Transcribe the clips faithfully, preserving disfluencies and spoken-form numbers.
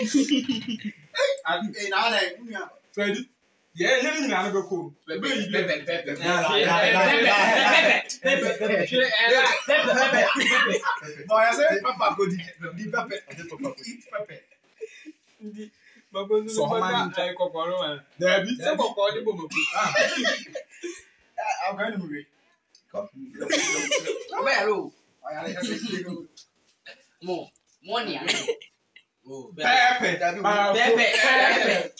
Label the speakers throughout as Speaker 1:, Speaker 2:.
Speaker 1: And in our Freddy. Yeah, you didn't have a cool. Pepe, Pepe, Pepe, Pepe, Boy, I said, Papa, go the Pepe, Pepe. So, man, I could there be some of the boom. I'm going to move it. Hello. I more money. Oh, Pepe, Pepe, Pepe.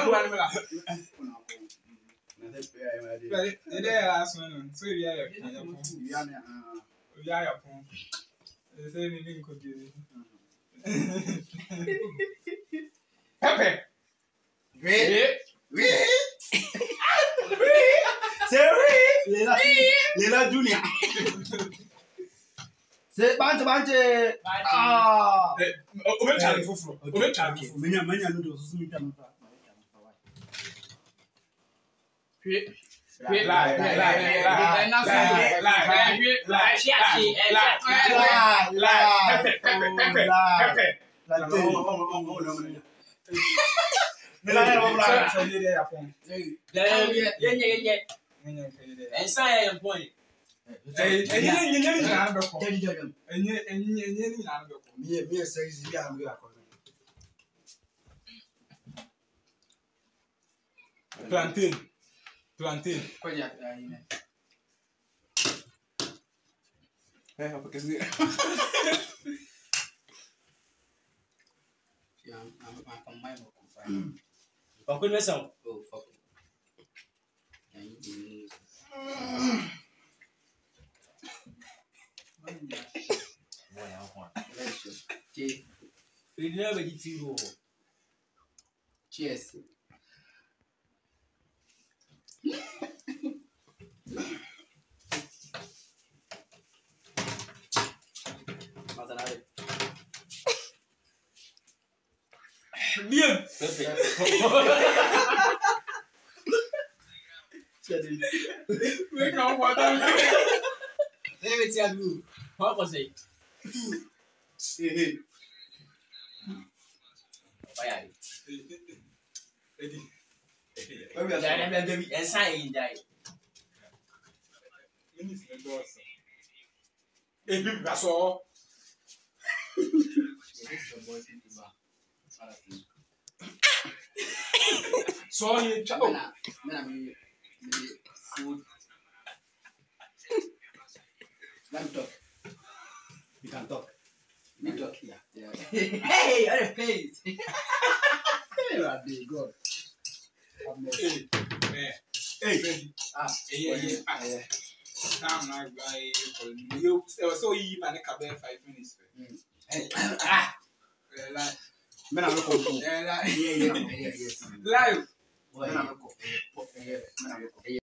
Speaker 1: The last one, so yeah, yeah, yeah, the same thing could be. Pepe, wait, wait, Lela, Lela Junior. Say, Bante, Bante. Ah, Obe Charlie Fufro. Obe Charlie. Many, many are not so many times. Lie, lie, lie, lie, lie, lie, lie, Pepe, Pepe, Pepe, Pepe. And say I am point. And you didn't have a call. And you didn't have a call. Me, me, says, yeah, I'm going to plantain. Plantain. Eh, porque sí. Yeah, I'm I'm combine with confirm. But could myself. Oh, fuck. Can you do? Boy, I want. Okay. We never get you. Cheers. Bien. We can't want that. Let me tell you. What was it? Hey, hey. Why are you? I'm baby and sign die. Hey, baby, that's all. Sorry, child. Food. Let me talk. You can talk. Me talk here. Yeah. Hey, I paid. Hey, God. Hey, hey, ah, yeah, yeah, yeah. I'm not going to you. So you man, I can five minutes. Ah, like, man, I'm not going to. Yeah, yeah, yeah, yes. Live.